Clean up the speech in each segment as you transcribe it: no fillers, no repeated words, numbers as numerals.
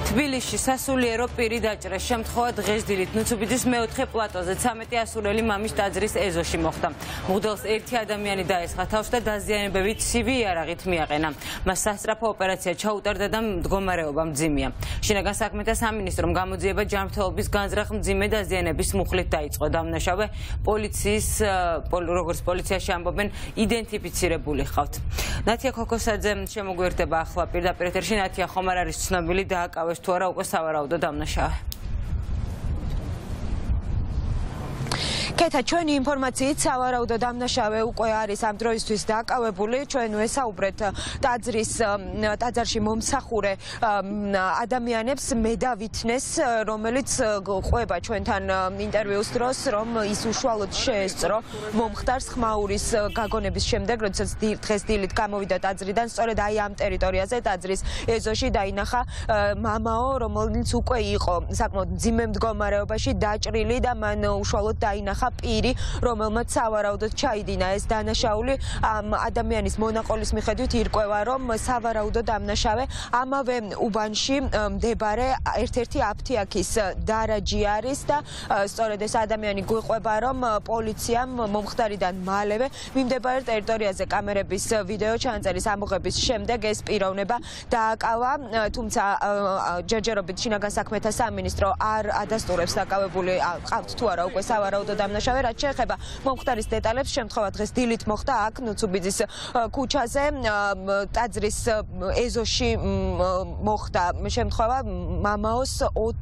თბილისში სასულიერო პირი დაჭრა შემთხვევა დღეს დილით ნუცუბიძის მეოთხე პლატოზე 13 ასურელი მამის ტაძრის ეზოში მოხდა. მღვდელს ერთი ადამიანი დაესხა თავს და დაზიანებებით ცივი იარაღით მიაყენა. მას სასწრაფო ოპერაცია ჩაუტარდა და მდგომარეობა მძიმეა. შინაგან საქმეთა სამინისტრომ გამოძიება ჯანმრთელობის განზრახ მძიმე დაზიანების მუხლით დაიწყო. დამნაშავე როგორც პოლიციაში ამბობენ იდენტიფიცირებული ხავთ. ნათია ქოქოსაძე შემოგვიერთდება ახლა პირდაპირ ეთერში. ნათია, ხომ არ არის ცნობილი დააკავეს თუ არა უკვე სავარაუდო დამნაშავე? კეთა, ჩვენი ინფორმაციით სავარაუდო დამნაშავე უკვე არის ამ დროისთვის დააკავებული. ჩვენ ვესაუბრეთ ტაძარში მომსახურე ადამიანებს, მედავითნეს, რომელიც ყვება ჩვენთან ინტერვიუს დროს, რომ ის უშუალოდ შეესწრო მომხდარს ხმაურის გაგონების შემდეგ, როდესაც დღეს დილით გამოვიდა ტაძრიდან, სწორედ აი ამ ტერიტორიაზე ტაძრის ეზოში დაინახა მამაო, რომელიც უკვე იყო საკმაოდ მძიმე მდგომარეობაში დაჭრილი და მან უშუალოდ დაინახა პირი, რომელმაც სავარაუდოდ ჩაიდინა ეს დანაშაული. ამ ადამიანის მონაყოლის მიხედვით ირკვევა, რომ სავარაუდო დამნაშავე ამავე უბანში მდებარე ერთ-ერთი აფთიაქის დარაჯი არის და სწორედ ეს ადამიანი გვიყვება, რომ პოლიციამ მომხდარიდან მალევე მიმდებარე ტერიტორიაზე კამერების ვიდეო ჩანაწერის ამოღების შემდეგ ეს პიროვნება დააკავა, თუმცა ჯერჯერობით შინაგან საქმეთა სამინისტრო არ ადასტურებს დაკავებული ყავთ თუ არა უკვე სავარაუდო დამნაშავე. რაც შეეხება მომხდარის დეტალებს, შემთხვევა დღეს დილით მოხდა აქ ნუცუბიძის ქუჩაზე, ტაძრის ეზოში მოხდა შემთხვევა. მამაოს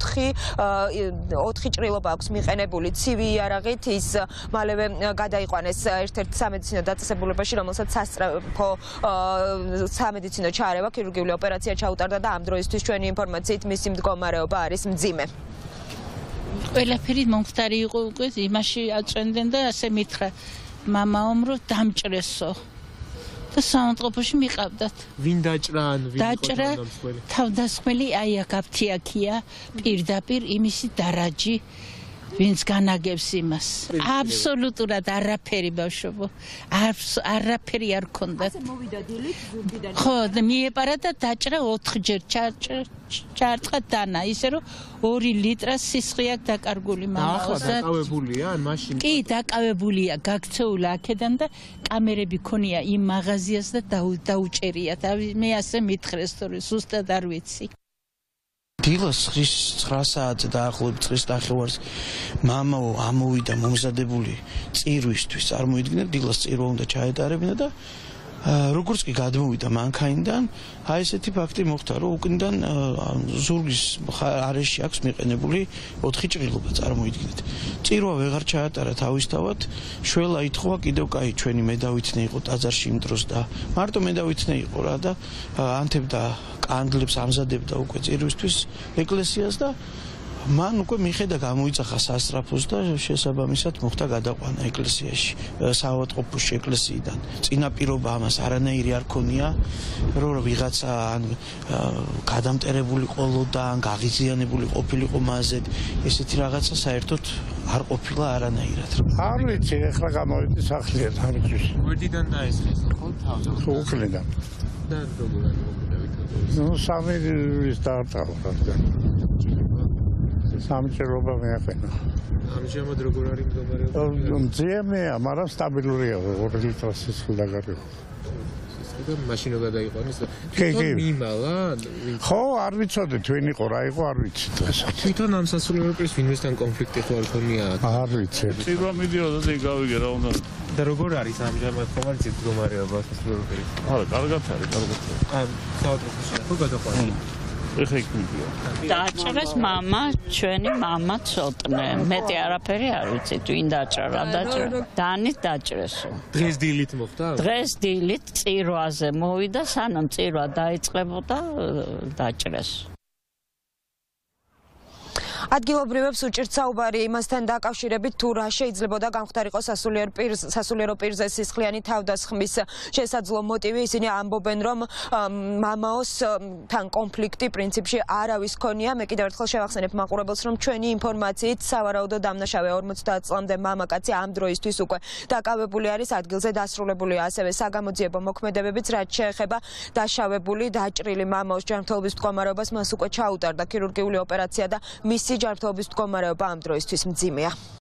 4 ჭრილობა აქვს მიყენებული ცივი იარაღით. ის მალევე გადაიყვანეს ერთ-ერთ სამედიცინო დაწესებულებაში, რომელსაც სასწრაფო სამედიცინო ჩარევა, ქირურგიული ოპერაცია ჩაუტარდა და ამ დროისთვის ჩვენი ინფორმაციით მისი მდგომარეობა არის მძიმე. ყველაფერი მომხდარი იყო უკვე იმაში აწვენდნენ და ასე მითხრა მამაომ რომ დამჭრესო და სამწყობოში მიყავდათ. ვინ დაჭრა ან ვინ დაჭრა თავდასხმელი აი აქ აფთიაქია პირდაპირ იმისი დარაჯი ვინც განაგებს იმას. აბსოლუტურად არაფერი ბავშვო. არაფერი არ ქონდათ. ასე მოვიდა დილით ზურგიდან. ხო, მიეპარა და დაჭრა 4 ჯერ ჩარწყა დანა, ისე რომ 2 ლიტრა სისხლი აქვს დაკარგული მამაოს. ახლა დაკავებულია ან მაშინ? კი, დაკავებულია, გაქცეულა აქედან და კამერები ქონია იმ მაღაზიას და დაუჭერიათ. მე ასე მითხრეს, თორე ზუსტად არ ვიცი. დილას 9 საათზე დაახლოებით წრის ნახევარს მამა ამოვიდა მომზადებული წირვისთვის. წარმოიდგინეთ, დილას წირვა უნდა ჩაეტარებინა და როგორც კი გადმოვიდა მანქანიდან, აი ესეთი ფაქტი მოხდა, რომ უკნიდან ზურგის არეში აქვს მიყენებული 4 ჭრილობა, წარმოიდგინეთ. წირვა ვეღარ ჩაატარა თავისთავად, შველა ითხოვა კიდევ კაი ჩვენი მედავითნე იყო ტაძარში იმ დროს და მარტო მედავითნე იყო რა და ანთებდა კანდლებს ამზადებდა უკვე წირვისთვის ეკლესიას და მან უკვე მიხედა გამოიძახა სასწრაფოს და შესაბამისად მოხდა გადაყვანა ეკლესიაში, საავადმყოფოში ეკლესიიდან. წინაპირობა ამას არანაირი არ ქონია, რომ ვიღაცა ან გადამტერებული ყოლოდა, ან გაღიზიანებული ყოფილიყო მასზე, ესეთი რაღაცა საერთოდ არ ყოფილა არანაირად. არ ვიცი, ეხლა გამოვიდი სახლიდან, არ ვიცი. გვერდიდან დაესხეს, ხო თავზე? უხლიდან. და როგორ არის ნუ 3 დაარტყა რადგან. 3 ჭრილობა მეაყენა. ამჟამად როგორ არის მდგომარეობა? მძიმეა, მაგრამ სტაბილურია, 2 ლიტრა სისხლი დაკარგა. და მაშინო გადაიყვანეს და კი. მიმალა? ხო, არ ვიცოდი თუ ვინ იყო, რა იყო, არ ვიცი დღეს. თვითონ ამ სასულიერო პირის ვინმესთან კონფლიქტი თუ არ ქონია? არ ვიცი. წირვა მიდიოდა და გავიგე რა უნდა. და როგორ არის ამჟამად კომარცი მდგომარეობა სასულიერო პირის? არა, კარგად არის, კარგად. ან საავადმყოფოში ხო გადაყვანილი? ეხა იქ მიდია. დაჭრეს მამა, ჩვენი მამა ცოტნე. მეტი არაფერი არ ვიცით, ვინ დაჭრა, რა დაჭრა. დანით დაჭრესო. დღეს დილით მოხდა? დღეს დილით წირვაზე მოვიდა, სანამ წირვა დაიწყებოდა, დაჭრეს. ადგილობრივებს უჭირთ საუბარი იმასთან დაკავშირებით, თუ რა შეიძლებოდა გამხდარიყო სასულიერო პირზე სისხლიანი თავდასხმის შესაძლო მოტივი. ისინი ამბობენ, რომ მამაოს თან კონფლიქტი პრინციპში არავის ქონია. მე კიდევ ერთხელ შევახსენებ მაყურებელს, რომ ჩვენი ინფორმაციით სავარაუდო დამნაშავე 50 წლამდე მამაკაცი ამ დროისთვის უკვე დაკავებული არის, ადგილზე დასრულებულია ასევე საგამოძიებო მოქმედებებიც, რაც შეეხება დაშავებული, დაჭრილი მამაოს ჯანმრთელობის მდგომარეობას, მას უკვე ჩაუტარდა ქირურგიული ოპერაცია და მისი ჯანმრთელობის მდგომარეობა ამ დროისთვის მძიმეა.